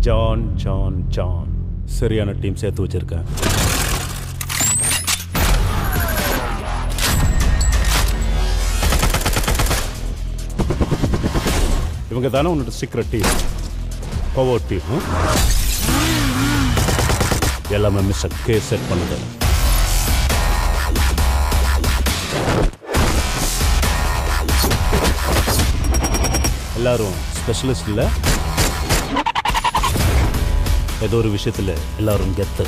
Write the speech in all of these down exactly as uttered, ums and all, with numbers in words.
John John John சரியான team சேர்த்து வச்சிருக்கேன். இவங்க தானே உன்னோட சீக்ரெட் டீம், பவர் டீம். எல்லாமே மிஸ்டர் கே செட் பண்ணுது. எல்லாரும் ஸ்பெஷலிஸ்ட் இல்லை, ஏதோ ஒரு விஷயத்தில் எல்லாரும் கெத்து.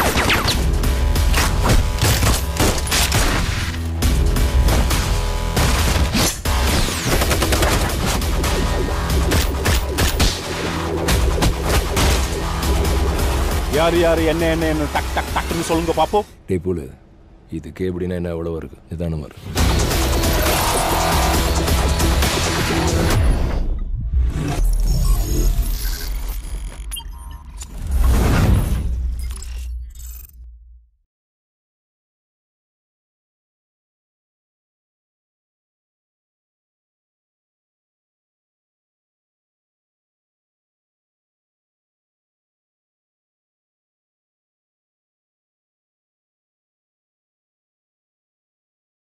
யார் யார் என்ன என்ன என்ன டக் டக் டக்குன்னு சொல்லுங்க பாப்போம். டே போல இதுக்கே எப்படின்னா என்ன எவ்வளோ இருக்கு நிதானமாக இருக்கு.